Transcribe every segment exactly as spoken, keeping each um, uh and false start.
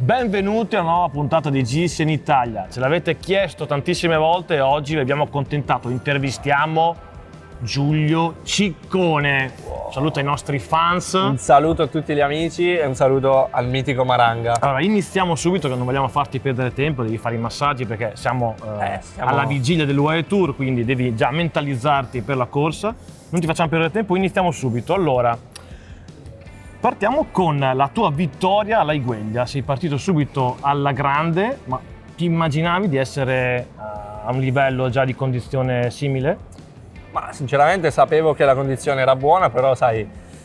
Benvenuti a una nuova puntata di G S in Italia. Ce l'avete chiesto tantissime volte e oggi vi abbiamo accontentato. Intervistiamo Giulio Ciccone. Wow. Saluto ai nostri fans. Un saluto a tutti gli amici e un saluto al mitico Maranga. Allora, iniziamo subito che non vogliamo farti perdere tempo, devi fare i massaggi perché siamo, eh, eh, siamo... alla vigilia dell'U A E Tour, quindi devi già mentalizzarti per la corsa. Non ti facciamo perdere tempo, iniziamo subito. Allora, partiamo con la tua vittoria alla Igueglia. Sei partito subito alla grande, ma ti immaginavi di essere uh, a un livello già di condizione simile? Ma sinceramente sapevo che la condizione era buona, però sai,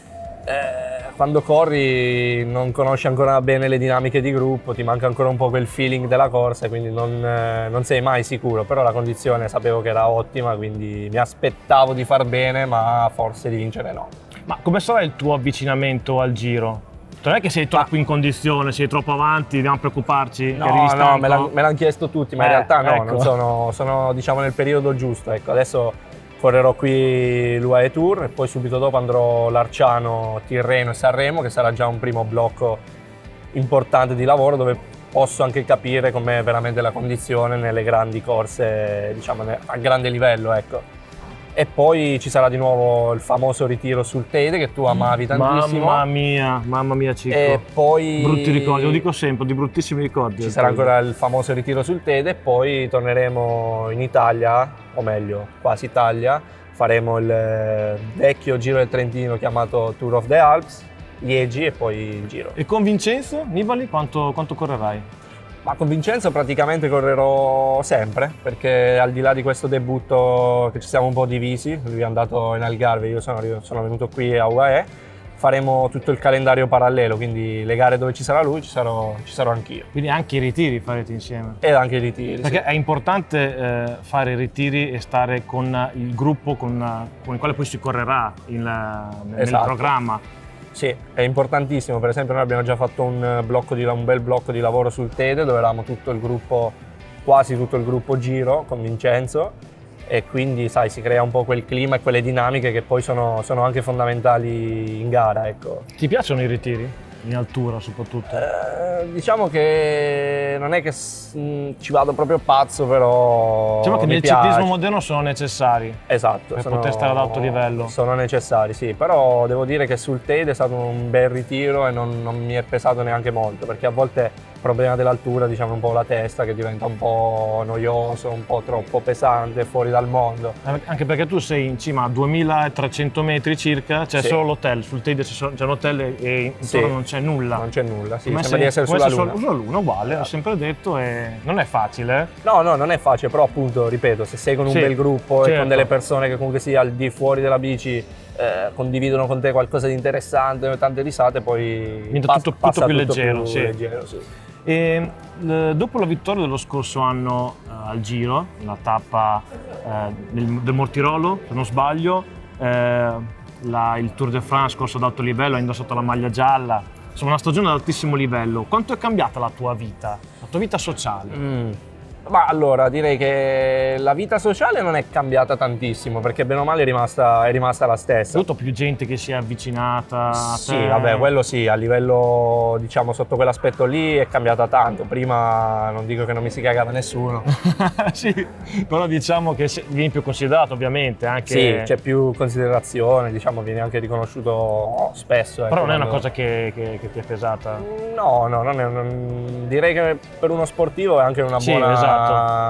eh, quando corri non conosci ancora bene le dinamiche di gruppo, ti manca ancora un po' quel feeling della corsa, quindi non, eh, non sei mai sicuro, però la condizione sapevo che era ottima, quindi mi aspettavo di far bene, ma forse di vincere no. Ma come sarà il tuo avvicinamento al Giro? Non è che sei troppo in condizione, sei troppo avanti, dobbiamo preoccuparci? No, che arrivi stanco? no, me, l'han, me l'hanno chiesto tutti, ma eh, in realtà no, ecco. non sono, sono diciamo nel periodo giusto. Ecco, adesso correrò qui l'U A E Tour e poi subito dopo andrò Larciano, Tirreno e Sanremo, che sarà già un primo blocco importante di lavoro dove posso anche capire com'è veramente la condizione nelle grandi corse, diciamo a grande livello, ecco. E poi ci sarà di nuovo il famoso ritiro sul Teide che tu amavi tantissimo. Mamma mia, mamma mia Cicco. E poi brutti ricordi, lo dico sempre, di bruttissimi ricordi. Ci sarà ancora il famoso ritiro sul Teide e poi torneremo in Italia, o meglio, quasi Italia. Faremo il vecchio Giro del Trentino chiamato Tour of the Alps, Liegi e poi il Giro. E con Vincenzo Nibali quanto, quanto correrai? Ma con Vincenzo praticamente correrò sempre, perché al di là di questo debutto che ci siamo un po' divisi, lui è andato in Algarve, io sono, sono venuto qui a U A E, faremo tutto il calendario parallelo, quindi le gare dove ci sarà lui ci sarò, ci sarò anch'io. Quindi anche i ritiri farete insieme? E anche i ritiri, perché sì. È importante eh, fare i ritiri e stare con il gruppo con, con il quale poi si correrà in, nel esatto. programma. Sì, è importantissimo. Per esempio noi abbiamo già fatto un, blocco di, un bel blocco di lavoro sul Tede dove eravamo tutto il gruppo, quasi tutto il gruppo Giro con Vincenzo e quindi sai si crea un po' quel clima e quelle dinamiche che poi sono, sono anche fondamentali in gara, ecco. Ti piacciono i ritiri? In altura soprattutto? Eh, diciamo che non è che mh, ci vado proprio pazzo, però diciamo che mi nel piace. ciclismo moderno sono necessari. Esatto, per sono, poter stare ad alto livello. Sono necessari, sì, però devo dire che sul Teide è stato un bel ritiro e non, non mi è pesato neanche molto, perché a volte il problema dell'altura, diciamo un po' la testa che diventa un po' noioso, un po' troppo pesante, fuori dal mondo. Anche perché tu sei in cima a duemilatrecento metri circa, c'è sì. solo l'hotel, sul Teide c'è un hotel e intorno sì. non c'è nulla. Non c'è nulla, sì, come sembra se, di essere sulla Luna. Sulla Luna, uguale, ho sempre detto, e non è facile. No, no, non è facile, però appunto, ripeto, se sei con un sì, bel gruppo certo. e con delle persone che comunque sia al di fuori della bici, eh, condividono con te qualcosa di interessante, tante risate, poi diventa pass- tutto, tutto passa più tutto leggero. Più sì. leggero sì. E, eh, dopo la vittoria dello scorso anno eh, al Giro, la tappa eh, del, del Mortirolo, se non sbaglio, eh, la, il Tour de France corso ad alto livello, hai indossato la maglia gialla, insomma una stagione ad altissimo livello. Quanto è cambiata la tua vita, la tua vita sociale? Mm. Ma allora direi che la vita sociale non è cambiata tantissimo perché bene o male è rimasta, è rimasta la stessa. Soprattutto più gente che si è avvicinata a te. Sì, vabbè, quello sì, a livello diciamo sotto quell'aspetto lì è cambiata tanto. Prima non dico che non mi si cagava nessuno. Sì, però diciamo che vieni più considerato ovviamente anche. Sì, c'è più considerazione, diciamo viene anche riconosciuto spesso. Però ecco, non è una quando... cosa che, che, che ti è pesata? No, no, non è, non... direi che per uno sportivo è anche una sì, buona... Esatto.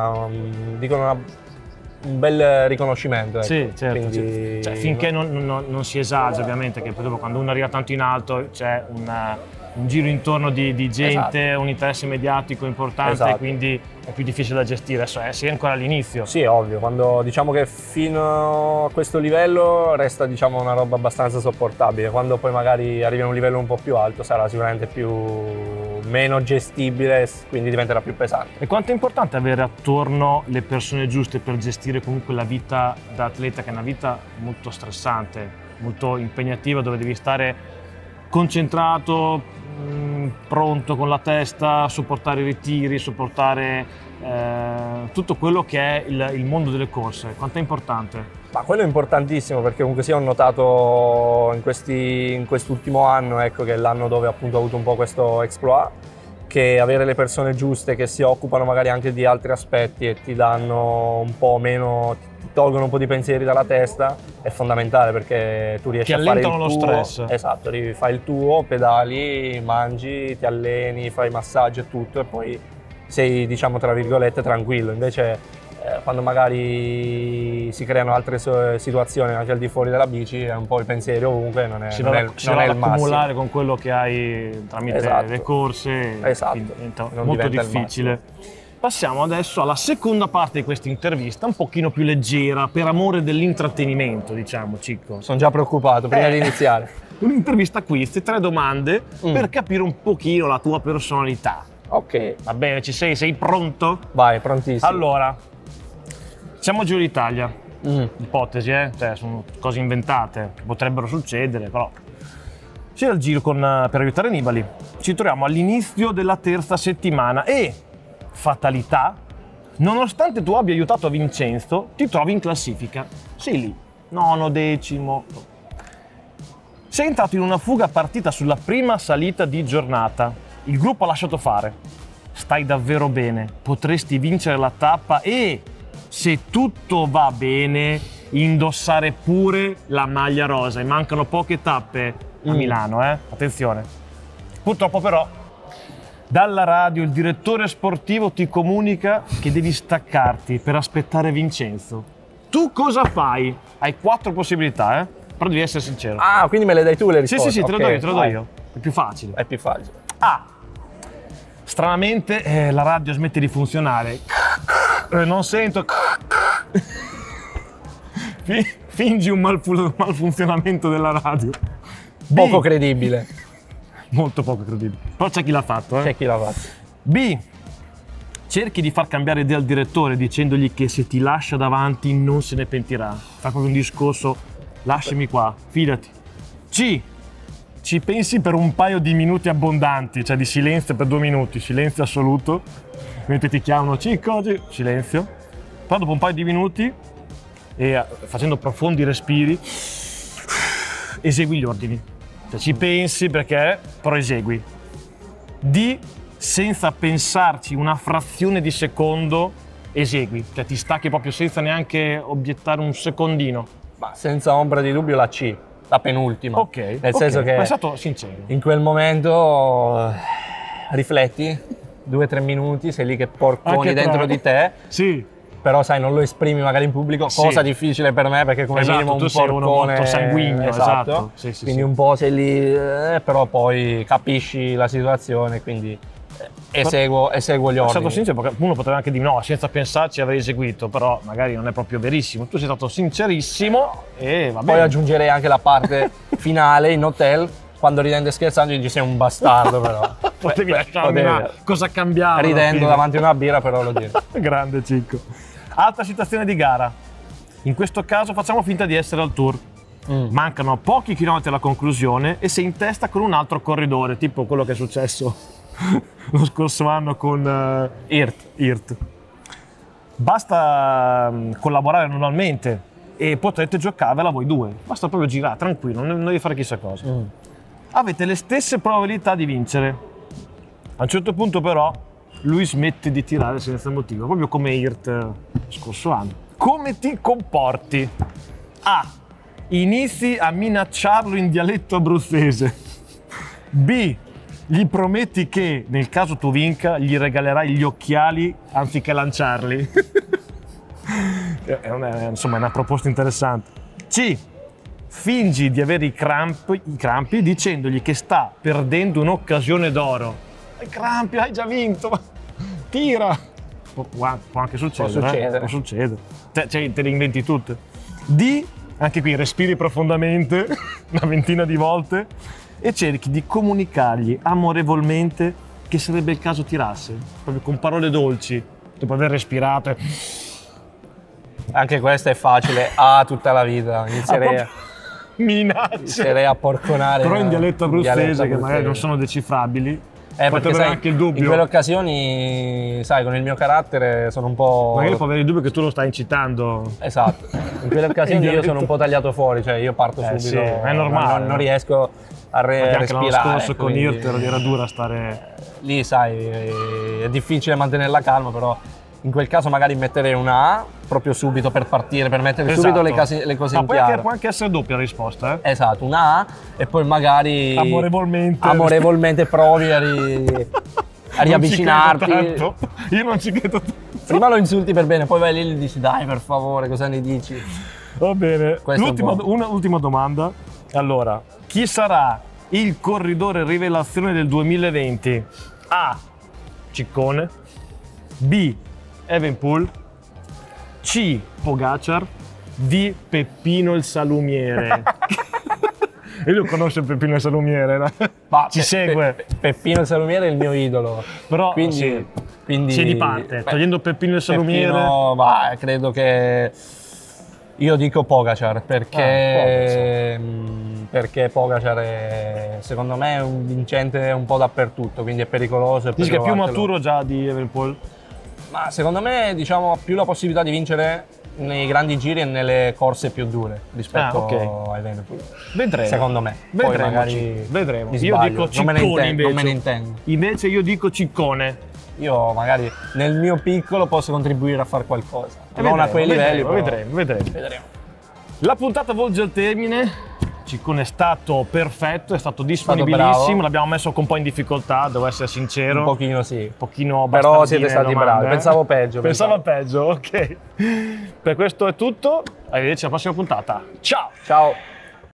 Dicono una, un bel riconoscimento. Ecco. Sì, certo. Quindi... Cioè, finché non, non, non si esagera, ovviamente, che poi dopo quando uno arriva tanto in alto c'è una, un giro intorno di, di gente, esatto. un interesse mediatico importante, esatto. quindi è più difficile da gestire. Adesso eh, sei ancora all'inizio. Sì, ovvio, quando diciamo che fino a questo livello resta diciamo una roba abbastanza sopportabile, quando poi magari arrivi a un livello un po' più alto sarà sicuramente più meno gestibile, quindi diventerà più pesante. E quanto è importante avere attorno le persone giuste per gestire comunque la vita da atleta, che è una vita molto stressante, molto impegnativa, dove devi stare concentrato, mh, pronto con la testa, supportare i ritiri, supportare eh, tutto quello che è il, il mondo delle corse. Quanto è importante? Ma quello è importantissimo, perché comunque sia ho notato in, questi, in quest'ultimo anno, ecco, che è l'anno dove appunto ho avuto un po' questo exploit, che avere le persone giuste che si occupano magari anche di altri aspetti e ti danno un po' meno, ti tolgono un po' di pensieri dalla testa è fondamentale, perché tu riesci Ti a fare il tuo. allentano lo stress. Esatto, fai il tuo, pedali, mangi, ti alleni, fai massaggio e tutto, e poi sei, diciamo tra virgolette, tranquillo. Invece eh, quando magari si creano altre so- situazioni anche al di fuori della bici è un po' i pensieri ovunque, non è, Si non va, è, si non va è ad il massimo. accumulare con quello che hai tramite Esatto. le corse, Esatto. quindi diventa Non molto diventa il difficile. Passiamo adesso alla seconda parte di questa intervista, un pochino più leggera, per amore dell'intrattenimento, diciamo, Cicco. Sono già preoccupato prima Eh. di iniziare. Un'intervista quiz, tre domande Mm. per capire un pochino la tua personalità. Ok, Va bene, ci sei? Sei pronto? vai, prontissimo. Allora, siamo a Giro d'Italia. Mm. Ipotesi, eh? Cioè, sono cose inventate che potrebbero succedere, però. C'era il giro con, eh, per aiutare Nibali. Ci troviamo all'inizio della terza settimana e, fatalità, nonostante tu abbia aiutato Vincenzo, ti trovi in classifica. Sei lì, nono, decimo. Sei entrato in una fuga partita sulla prima salita di giornata. Il gruppo ha lasciato fare. Stai davvero bene, potresti vincere la tappa e, se tutto va bene, indossare pure la maglia rosa. E mancano poche tappe a Mm. Milano, eh? Attenzione. Purtroppo però, dalla radio il direttore sportivo ti comunica che devi staccarti per aspettare Vincenzo. Tu cosa fai? Hai quattro possibilità, eh? Però devi essere sincero. Ah, quindi me le dai tu le sì, risposte? sì, sì, te lo Ok, do io, te lo do vai. io. È più facile. È più facile. A. Stranamente eh, la radio smette di funzionare. Eh, non sento. Fi- Fingi un malfu- malfunzionamento della radio. B. Poco credibile. Molto poco credibile. Però c'è chi l'ha fatto, eh. C'è chi l'ha fatto. B. Cerchi di far cambiare idea al direttore dicendogli che se ti lascia davanti non se ne pentirà. Fa proprio un discorso, lasciami qua, fidati. C. Ci pensi per un paio di minuti abbondanti, cioè di silenzio per due minuti, silenzio assoluto, mentre ti chiamano Cicco, oggi, silenzio. Poi dopo un paio di minuti, e facendo profondi respiri, esegui gli ordini. Cioè ci pensi perché, però esegui. D. Senza pensarci una frazione di secondo, esegui. Cioè ti stacchi proprio senza neanche obiettare un secondino. Ma senza ombra di dubbio la C, la penultima. Ok. Nel ok, senso che ma è stato sincero. in quel momento eh, rifletti, due o tre minuti, sei lì che porconi Anche dentro tre. di te, Sì. però sai, non lo esprimi magari in pubblico, Sì. cosa difficile per me perché come Esatto, minimo un tu sei uno porcone molto sanguigno, esatto. Sì, sì, quindi sì. un po' sei lì, eh, però poi capisci la situazione, quindi eh, eseguo, eseguo gli È ordini. stato sincero perché uno potrebbe anche dire no, senza pensarci avrei eseguito, però magari non è proprio verissimo. Tu sei stato sincerissimo e va Poi bene. aggiungerei anche la parte finale in hotel, quando ridendo e scherzando dici sei un bastardo però. Potevi Beh, lasciarmi potevi. una cosa cambiare. Ridendo davanti a una birra però lo dico. Grande Cicco. Altra situazione di gara. In questo caso facciamo finta di essere al tour. Mm. Mancano pochi chilometri alla conclusione e sei in testa con un altro corridore, tipo quello che è successo lo scorso anno con uh, Irt. Irt. Basta um, collaborare annualmente e potrete giocarvela voi due. Basta proprio girare, tranquillo, non non devi fare chissà cosa. Mm. Avete le stesse probabilità di vincere. A un certo punto però lui smette di tirare senza motivo, proprio come Irt eh, scorso anno. Come ti comporti? A. Inizi a minacciarlo in dialetto abruzzese. B. Gli prometti che, nel caso tu vinca, gli regalerai gli occhiali anziché lanciarli. È una, insomma, è una proposta interessante. C. Fingi di avere i crampi, i crampi dicendogli che sta perdendo un'occasione d'oro. Hai crampi, hai già vinto, ma tira! Può, può anche succedere. Può succedere. Eh? Può succedere. Te, cioè, te le inventi tutte. D. Anche qui respiri profondamente, una ventina di volte, e cerchi di comunicargli amorevolmente che sarebbe il caso tirasse, proprio con parole dolci, dopo aver respirato. E... Anche questa è facile, A tutta la vita, inizierei, Ah, a, minacce. inizierei a porconare. Però in dialetto abruzzese, dialetto che magari abruzzese. non sono decifrabili, Eh, potrebbe perché sai, avere anche il dubbio. in quelle occasioni, sai, con il mio carattere sono un po'... Magari può avere il dubbio che tu lo stai incitando. Esatto, in quelle occasioni In io dialetto- sono un po' tagliato fuori, cioè io parto Eh, subito, sì, è normale, non, non no? riesco, a re- Perché anche respirare. l'anno scorso con quindi- Hirt era dura stare... Lì sai, è difficile mantenere la calma, però in quel caso magari mettere una A proprio subito per partire, per mettere Esatto. subito le, case- le cose Ma in poi chiaro. anche, può anche essere doppia la risposta, eh? Esatto, una A e poi magari Amorevolmente. amorevolmente provi a, ri- a riavvicinarti. Non ci credo tanto. Io non ci credo tanto. Prima lo insulti per bene, poi vai lì e gli dici dai per favore, cosa ne dici? Va bene. Questo è L'ultima, buono. un'ultima domanda. Allora, chi sarà il corridore rivelazione del duemilaventi? A. Ciccone. B. Evenepoel. C. Pogacar. D. Peppino il salumiere. Io lo conosco Peppino il salumiere, no? Ma Ci Pe- segue. Pe- Peppino il salumiere è il mio idolo. Però quindi, sì, quindi sì, di parte. beh, Togliendo Peppino il salumiere. Peppino, va, credo che io dico Pogacar perché, Ah, mh, perché Pogacar è, secondo me è un vincente un po' dappertutto, quindi è pericoloso. e puoi Dici che è più trovartelo. maturo già di Evenepoel? Ma secondo me diciamo ha più la possibilità di vincere nei grandi giri e nelle corse più dure rispetto Ah, ok. ai Venepoel. Vedremo. Secondo me. Poi Vedremo. magari Vedremo. mi Io sbaglio. dico non me ne Ciccone intendo, invece. non me ne intendo. Invece io dico Ciccone. Io magari nel mio piccolo posso contribuire a fare qualcosa. E Non a vedremo, quei livelli, vedremo, però vedremo, vedremo. vedremo. La puntata volge al termine. Ciccone è stato perfetto, è stato bravo. disponibilissimo. L'abbiamo messo un po' in difficoltà, devo essere sincero. Un pochino sì. Un pochino Però bastardine siete stati domande, bravi. eh. Pensavo peggio. Pensavo peggio, ok. Per questo è tutto. Arrivederci alla prossima puntata. Ciao! Ciao.